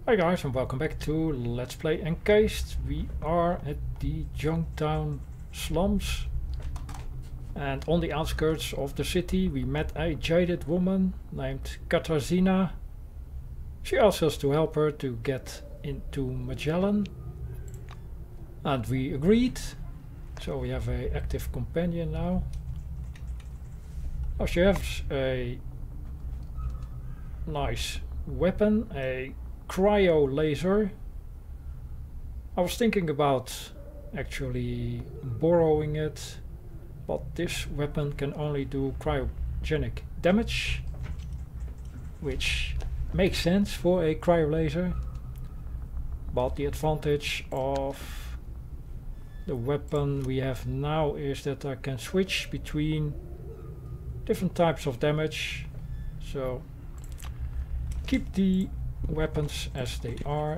Hi guys and welcome back to Let's Play Encased. We are at the Junktown slums and on the outskirts of the city we met a jaded woman named Katarzyna. She asked us to help her to get into Magellan and we agreed, so we have an active companion now. Oh, she has a nice weapon, a cryo laser. I was thinking about actually borrowing it, but this weapon can only do cryogenic damage, which makes sense for a cryo laser. But the advantage of the weapon we have now is that I can switch between different types of damage, so keep the weapons as they are.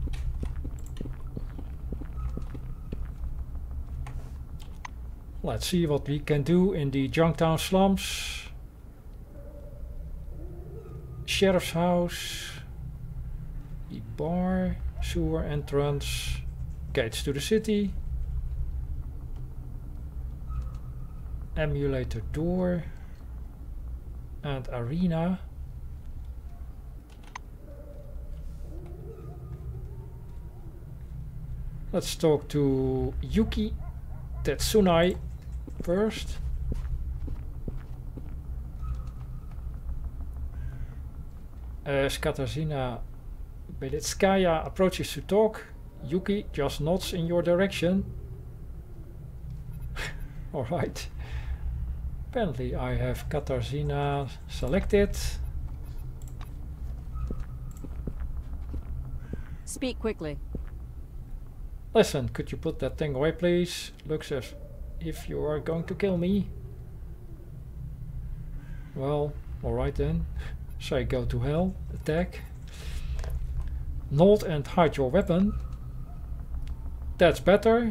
Let's see what we can do in the Junktown slums. Sheriff's house, the bar, sewer entrance, gates to the city, emulator door and arena. Let's talk to Yuki Tetsunai first. As Katarzyna Belitskaya approaches to talk, Yuki just nods in your direction. Alright. Apparently I have Katarzyna selected. Speak quickly. Listen, could you put that thing away please? Looks as if you are going to kill me. Well, alright then. Say go to hell. Attack. Nod and hide your weapon. That's better.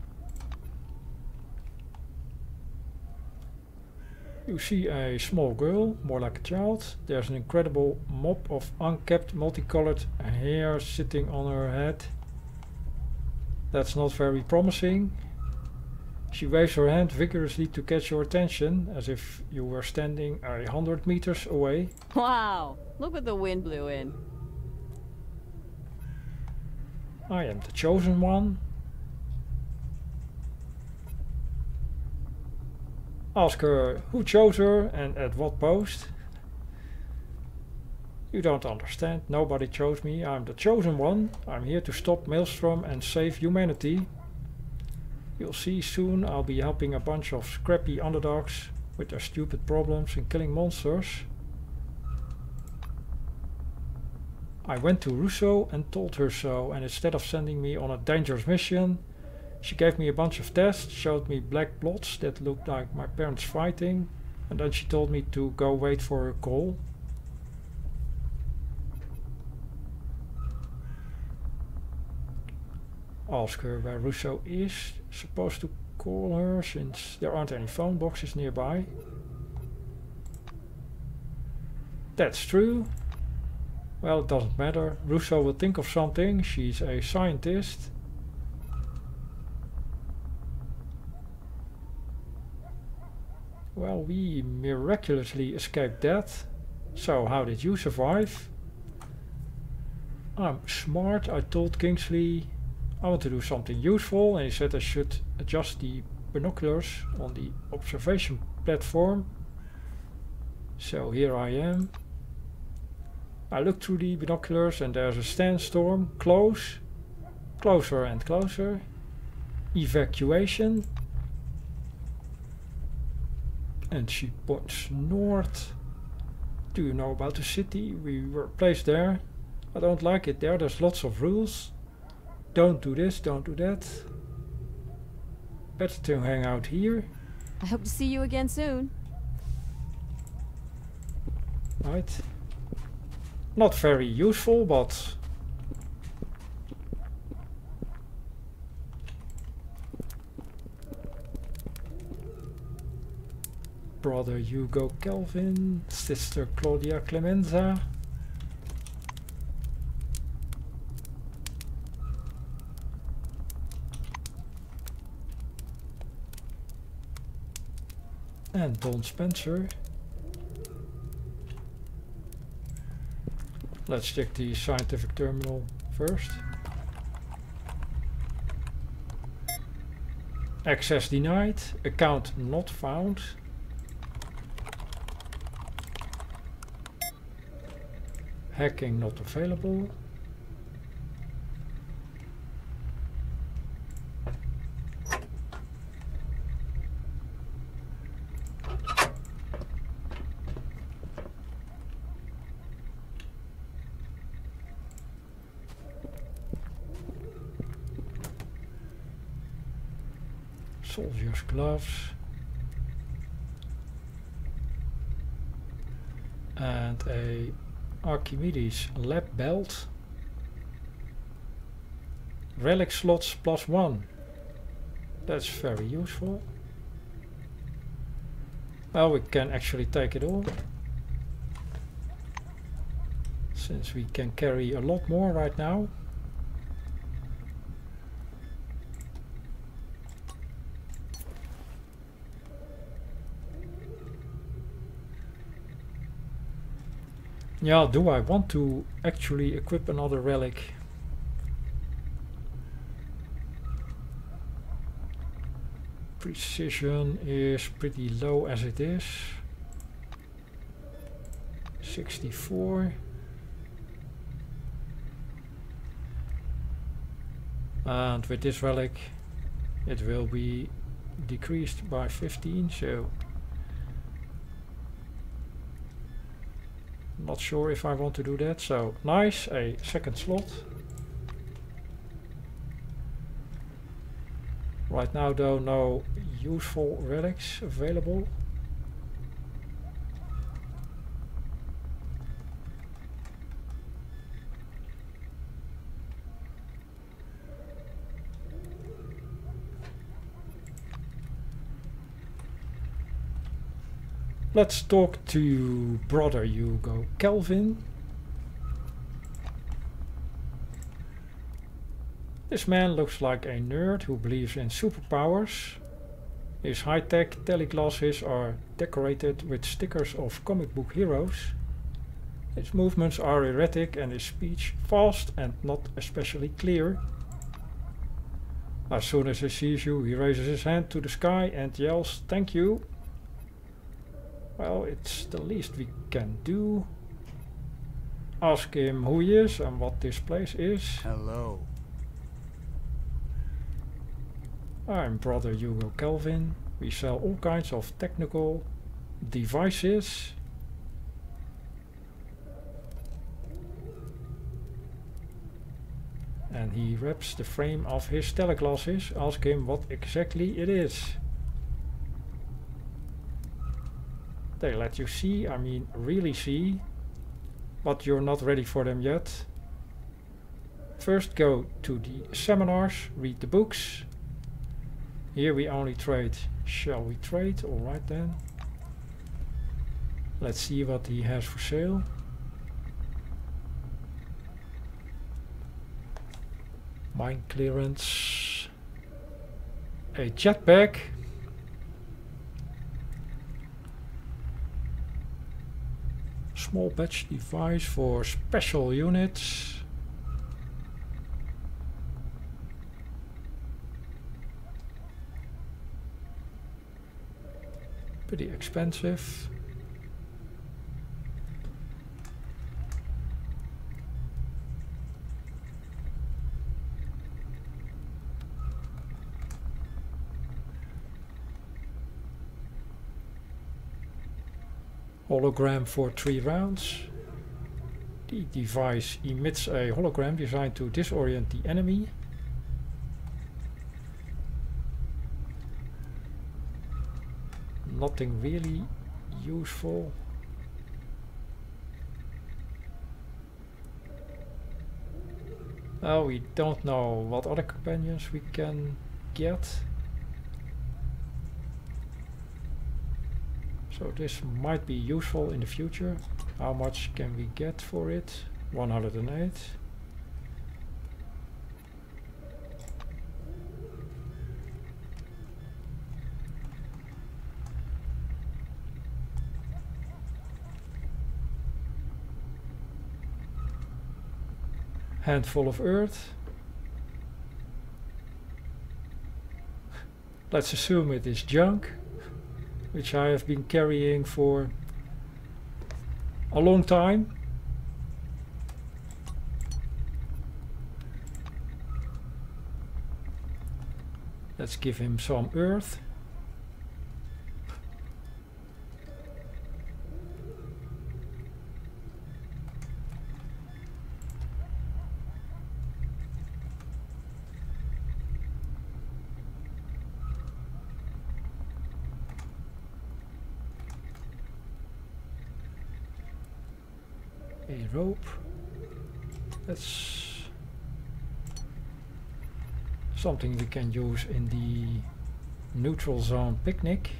You see a small girl, more like a child. There's an incredible mop of unkempt multicolored hair sitting on her head. That's not very promising. She waves her hand vigorously to catch your attention, as if you were standing 100 meters away. Wow, look what the wind blew in. I am the chosen one. Ask her who chose her and at what post. You don't understand, nobody chose me, I'm the chosen one. I'm here to stop Maelstrom and save humanity. You'll see soon I'll be helping a bunch of scrappy underdogs with their stupid problems and killing monsters. I went to Russo and told her so, and instead of sending me on a dangerous mission, she gave me a bunch of tests, showed me black blots that looked like my parents fighting, and then she told me to go wait for her call. Ask her where Russo is. Supposed to call her since there aren't any phone boxes nearby. That's true. Well, it doesn't matter. Russo will think of something. She's a scientist. Well, we miraculously escaped death. So how did you survive? I'm smart, I told Kingsley. I want to do something useful, and he said I should adjust the binoculars on the observation platform. So here I am. I look through the binoculars and there's a sandstorm. Close. Closer and closer. Evacuation. And she points north. Do you know about the city? We were placed there. I don't like it there, there's lots of rules. Don't do this, don't do that. Better to hang out here. I hope to see you again soon. Right. Not very useful, but... Brother Hugo Kelvin, Sister Claudia Clemenza. And Don Spencer. Let's check the scientific terminal first. Access denied. Account not found. Hacking not available. Soldier's gloves. And a Archimedes lab belt. Relic slots +1. That's very useful. Well, we can actually take it all, since we can carry a lot more right now. Yeah, do I want to actually equip another relic? Precision is pretty low as it is. 64. And with this relic it will be decreased by 15, so not sure if I want to do that. So nice, a second slot. Right now though, no useful relics available. Let's talk to Brother Hugo Kelvin. This man looks like a nerd who believes in superpowers. His high-tech teleglasses are decorated with stickers of comic book heroes. His movements are erratic and his speech fast and not especially clear. As soon as he sees you, he raises his hand to the sky and yells, "Thank you." Well, it's the least we can do. Ask him who he is and what this place is. Hello. I'm Brother Hugo Kelvin. We sell all kinds of technical devices. And he wraps the frame of his teleglasses. Ask him what exactly it is. They let you see, I mean really see, but you're not ready for them yet. First go to the seminars, read the books. Here we only trade. Shall we trade? Alright then. Let's see what he has for sale. Mine clearance. A jetpack. Small batch device for special units. Pretty expensive. Hologram for 3 rounds. The device emits a hologram designed to disorient the enemy. Nothing really useful. Well, we don't know what other companions we can get. So this might be useful in the future. How much can we get for it? 108. handful of earth. Let's assume it is junk, which I have been carrying for a long time. Let's give him some earth. A rope. That's something we can use in the neutral zone picnic.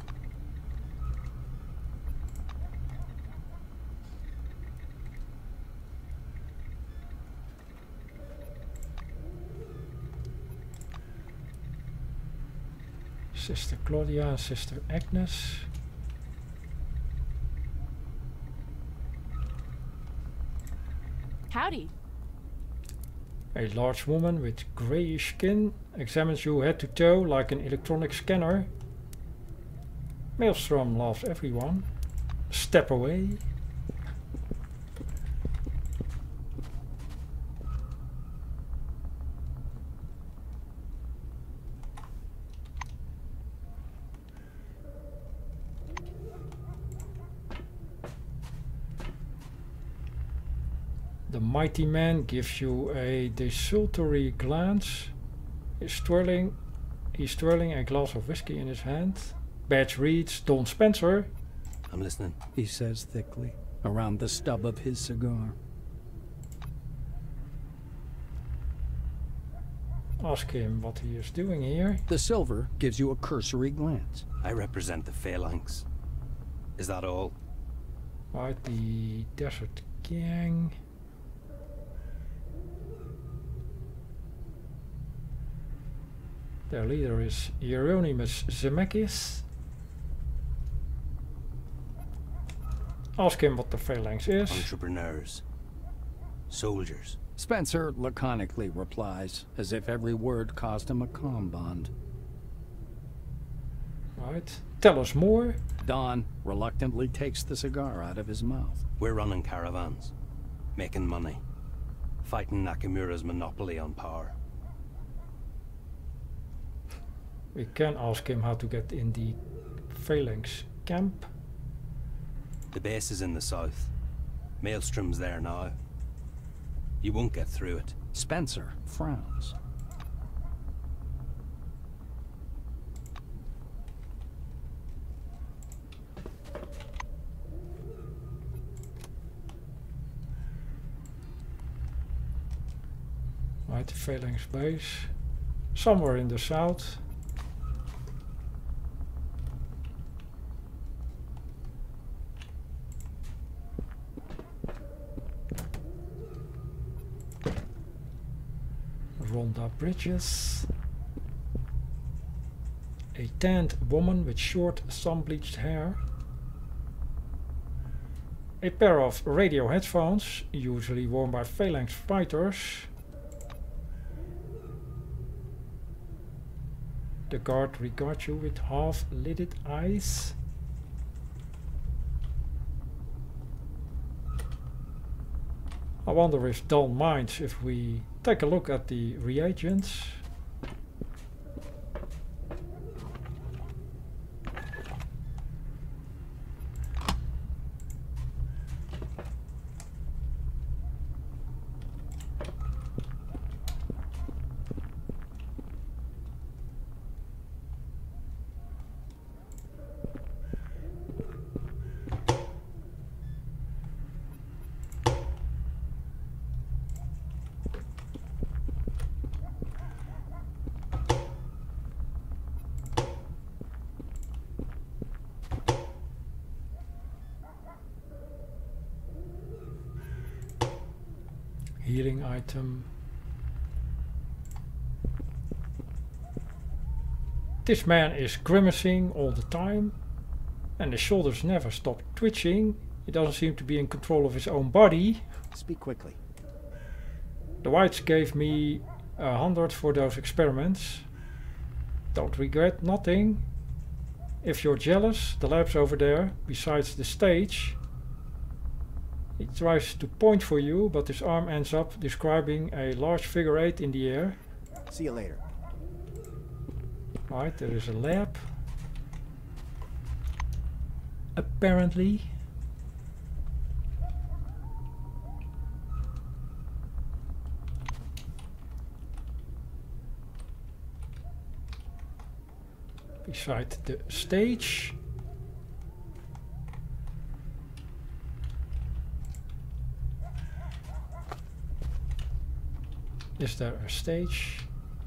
Sister Claudia and Sister Agnes. Howdy. A large woman with greyish skin examines you head to toe like an electronic scanner. Maelstrom loves everyone. Step away. The mighty man gives you a desultory glance. He's twirling a glass of whiskey in his hand. Badge reads, Don Spencer. I'm listening. He says thickly, around the stub of his cigar. Ask him what he is doing here. The silver gives you a cursory glance. I represent the Phalanx. Is that all? Right, the Desert Gang. Their leader is Hieronymus Zemeckis. Ask him what the Phalanx is. Entrepreneurs. Soldiers. Spencer laconically replies, as if every word caused him a calm bond. Right. Tell us more. Don reluctantly takes the cigar out of his mouth. We're running caravans. Making money. Fighting Nakamura's monopoly on power. We can ask him how to get in the Phalanx camp. The base is in the south. Maelstrom's there now. You won't get through it. Spencer frowns. Right, the Phalanx base. Somewhere in the south. Ronda Bridges. A tanned woman with short sun-bleached hair. A pair of radio headphones, usually worn by Phalanx fighters. The guard regards you with half-lidded eyes. I wonder if Don minds if we take a look at the reagents. Healing item. This man is grimacing all the time and his shoulders never stop twitching. He doesn't seem to be in control of his own body. Speak quickly. The whites gave me 100 for those experiments. Don't regret nothing. If you're jealous, the lab's over there, besides the stage. He tries to point for you, but his arm ends up describing a large figure 8 in the air. See you later. Right, there is a lab. Apparently. Beside the stage. Is there a stage?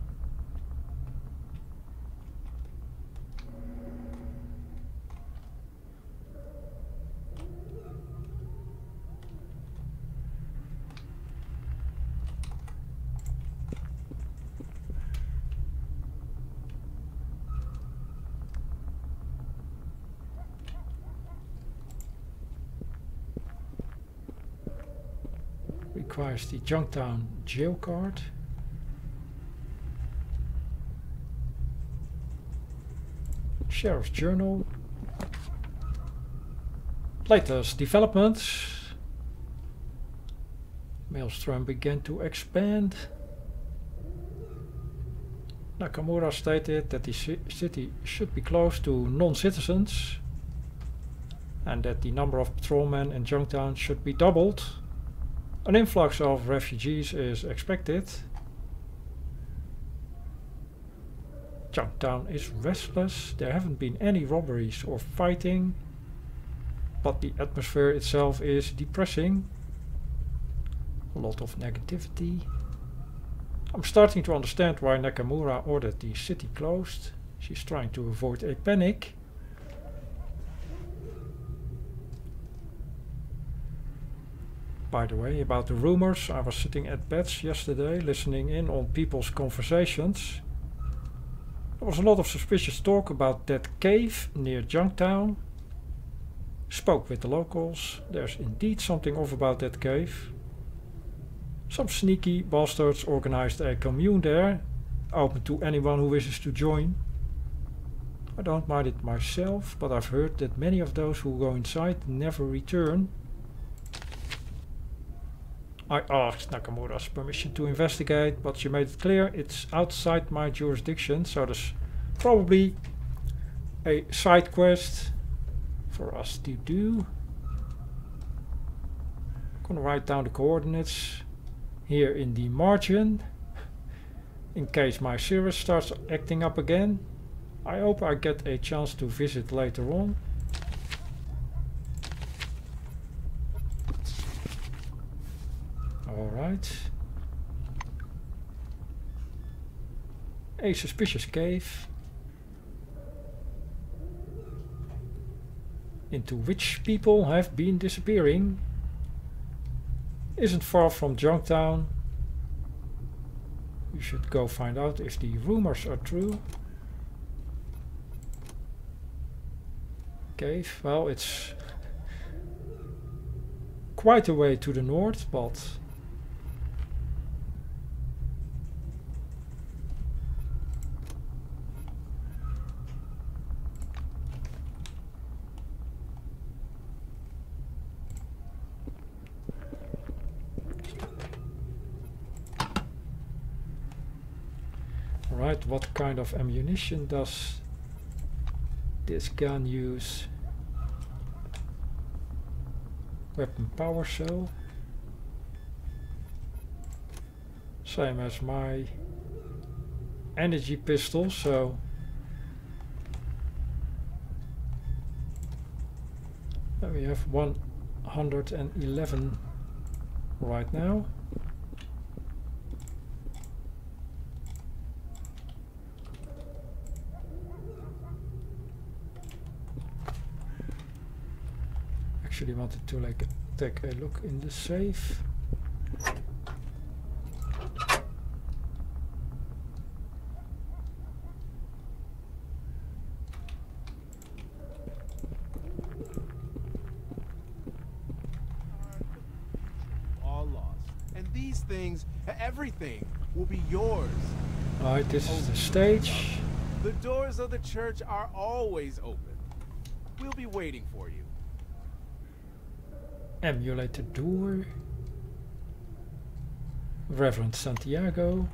Requires the Junktown jail card. Sheriff's Journal. Latest developments. Maelstrom began to expand. Nakamura stated that the city should be closed to non-citizens and that the number of patrolmen in Junktown should be doubled. An influx of refugees is expected. Junktown is restless. There haven't been any robberies or fighting, but the atmosphere itself is depressing. A lot of negativity. I'm starting to understand why Nakamura ordered the city closed. She's trying to avoid a panic. By the way, about the rumors, I was sitting at Bets yesterday listening in on people's conversations. There was a lot of suspicious talk about that cave near Junktown. Spoke with the locals. There's indeed something off about that cave. Some sneaky bastards organized a commune there, open to anyone who wishes to join. I don't mind it myself, but I've heard that many of those who go inside never return. I asked Nakamura's permission to investigate, but she made it clear it's outside my jurisdiction, so there's probably a side quest for us to do. I'm gonna write down the coordinates here in the margin in case my Cirrus starts acting up again. I hope I get a chance to visit later on. Alright. A suspicious cave into which people have been disappearing. Isn't far from Junktown. We should go find out if the rumors are true. Cave, well, it's quite a way to the north, but right, what kind of ammunition does this gun use? Weapon power cell. Same as my energy pistol, so we have 111 right now. Actually wanted to take a look in the safe. All lost. And these things, everything will be yours. Alright, this is the stage. The doors of the church are always open. We'll be waiting for you. Emulate the door. Reverend Santiago.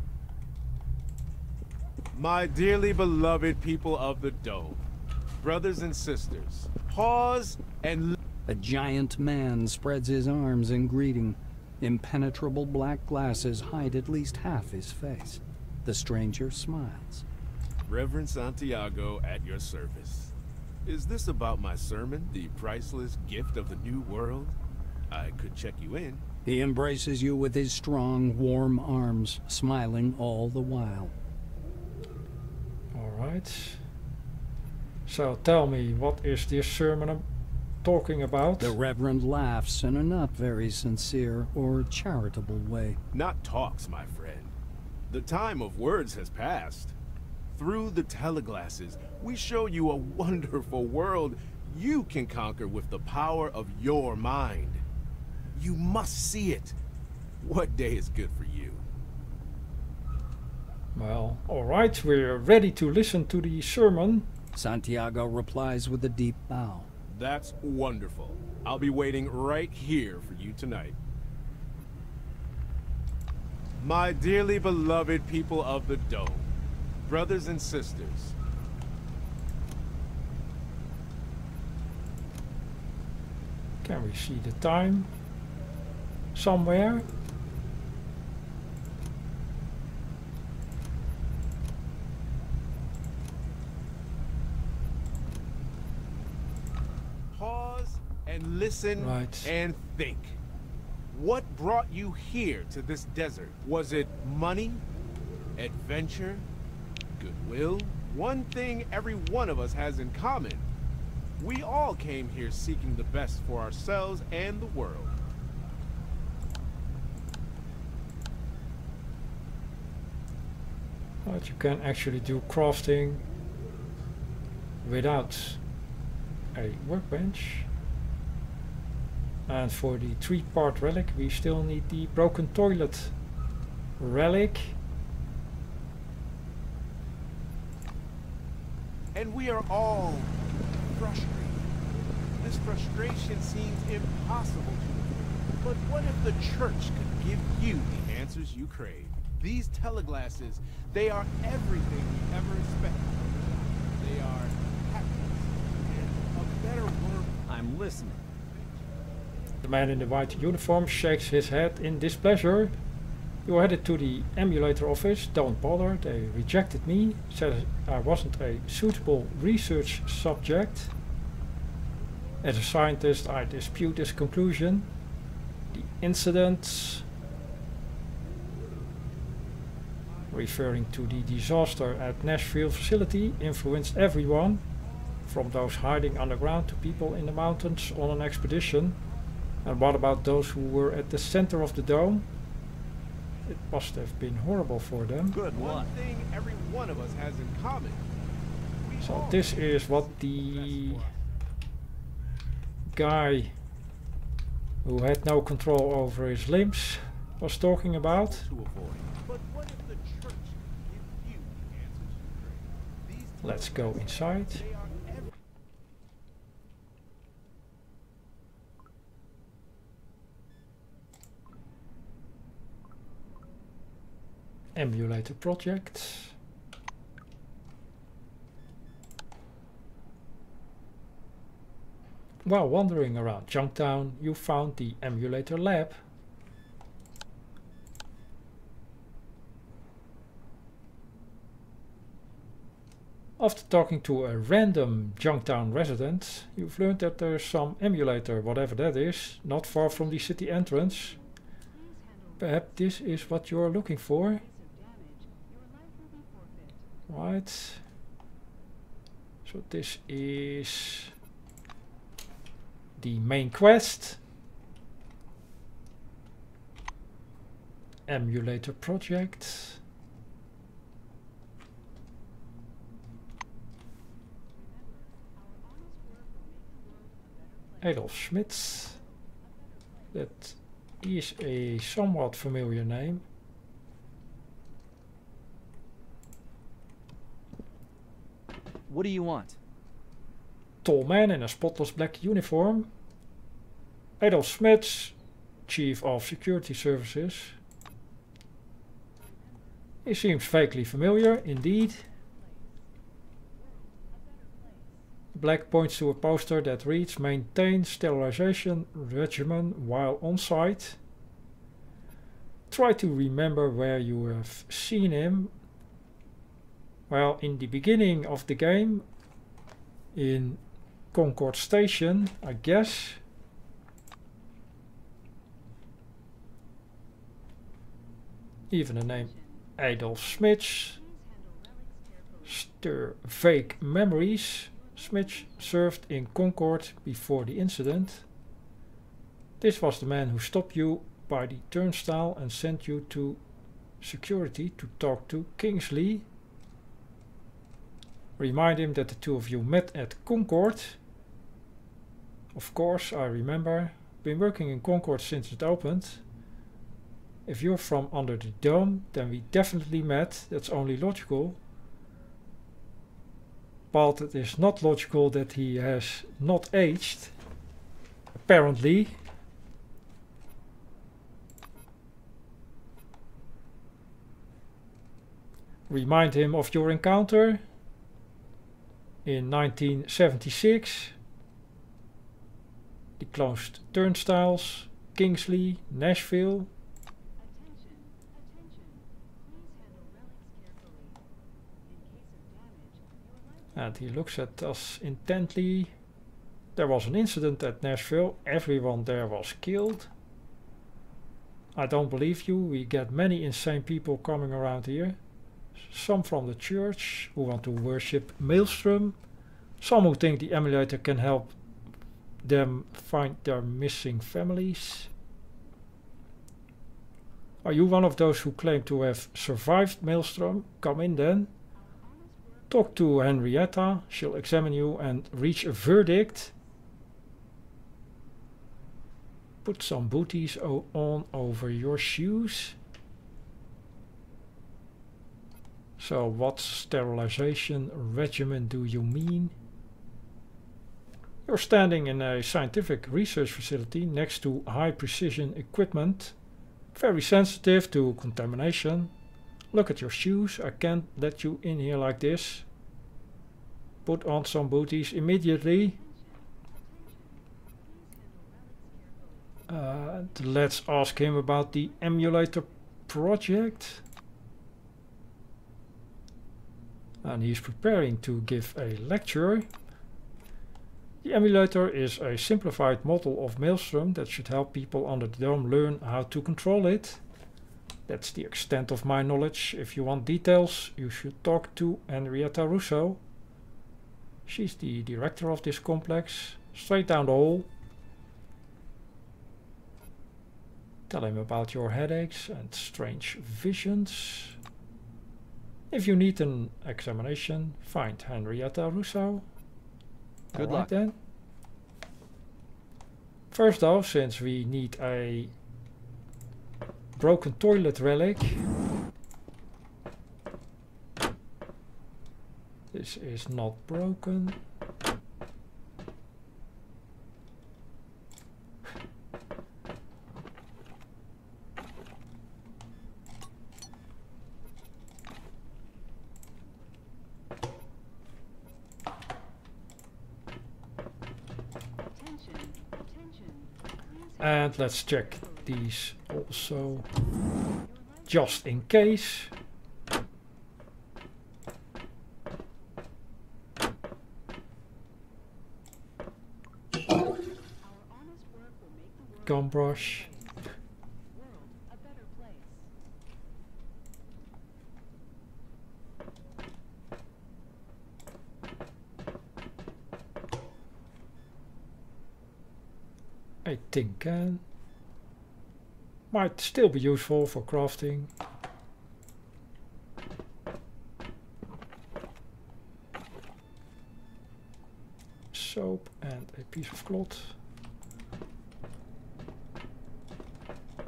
My dearly beloved people of the Dome, brothers and sisters, pause and A giant man spreads his arms in greeting. Impenetrable black glasses hide at least half his face. The stranger smiles. Reverend Santiago at your service. Is this about my sermon, the priceless gift of the new world? I could check you in. He embraces you with his strong, warm arms, smiling all the while. Alright. So tell me, what is this sermon talking about? The Reverend laughs in a not very sincere or charitable way. Not talks, my friend. The time of words has passed. Through the teleglasses, we show you a wonderful world you can conquer with the power of your mind. You must see it. What day is good for you? Well, alright, we're ready to listen to the sermon. Santiago replies with a deep bow. That's wonderful. I'll be waiting right here for you tonight. My dearly beloved people of the Dome, brothers and sisters, Can we see the time somewhere? pause and listen Right. and think. What brought you here to this desert? Was it money? Adventure? Goodwill? One thing every one of us has in common. We all came here seeking the best for ourselves and the world. But you can actually do crafting without a workbench. And for the 3-part relic we still need the broken toilet relic. And we are all frustrated. This frustration seems impossible to avoid. But what if the church could give you the answers you crave? These teleglasses, they are everything we ever expected. They are happiness and a better world. I'm listening. The man in the white uniform shakes his head in displeasure. You're headed to the emulator office. Don't bother, they rejected me. Said I wasn't a suitable research subject. As a scientist, I dispute this conclusion. The incident, referring to the disaster at Nashville facility, influenced everyone, from those hiding underground to people in the mountains on an expedition. And what about those who were at the center of the dome? It must have been horrible for them. Good One luck. thing every one of us has in common. We So all this want is what what's the best for us. guy who had no control over his limbs was talking about. To avoid. But what if the church could give you the answers you crave? These Let's go inside. they are every Emulator project. While wandering around Junktown, you found the emulator lab. After talking to a random Junktown resident, you've learned that there's some emulator, whatever that is, not far from the city entrance. Perhaps this is what you're looking for. Right. So this is the main quest. Emulator project. Adolf Schmitz. That is a somewhat familiar name. What do you want? Tall man in a spotless black uniform. Adolf Smits, Chief of Security Services. He seems vaguely familiar, indeed. Black points to a poster that reads, "Maintain sterilization regimen while on site." Try to remember where you have seen him. Well, in the beginning of the game, in Concord Station, I guess. Even the name Adolf Smits stir vague memories. Smits served in Concord before the incident. This was the man who stopped you by the turnstile and sent you to security to talk to Kingsley. Remind him that the two of you met at Concord. Of course, I remember. Been working in Concord since it opened. If you're from under the dome, then we definitely met. That's only logical. But it is not logical that he has not aged. Apparently. Remind him of your encounter in 1976. The closed turnstiles, Kingsley, Nashville. And he looks at us intently. There was an incident at Nashville. Everyone there was killed. I don't believe you. We get many insane people coming around here. Some from the church who want to worship Maelstrom. Some who think the emulator can help them find their missing families. Are you one of those who claim to have survived Maelstrom? Come in then. Talk to Henrietta. She'll examine you and reach a verdict. Put some booties on over your shoes. So what sterilization regimen do you mean? You're standing in a scientific research facility next to high precision equipment. Very sensitive to contamination. Look at your shoes. I can't let you in here like this. Put on some booties immediately. Let's ask him about the emulator project. And he's preparing to give a lecture. The emulator is a simplified model of Maelstrom that should help people under the dome learn how to control it. That's the extent of my knowledge. If you want details, you should talk to Henrietta Russo. She's the director of this complex. Straight down the hall. Tell him about your headaches and strange visions. If you need an examination, find Henrietta Russo. Good luck. Then. First though, since we need a broken toilet relic. This is not broken. And let's check these also, just in case. Gum brush. A tin can. Might still be useful for crafting. Soap and a piece of cloth.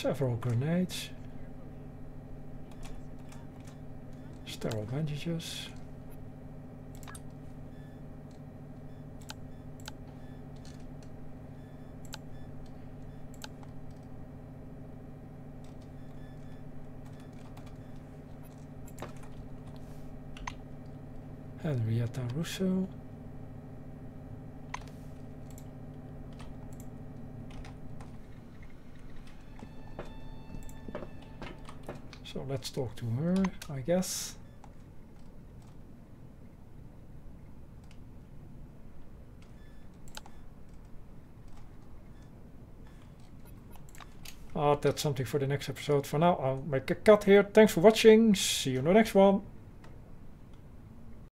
Several grenades. Sterile bandages. Henrietta Russo. So let's talk to her, I guess. That's something for the next episode. For now, I'll make a cut here. Thanks for watching. See you in the next one.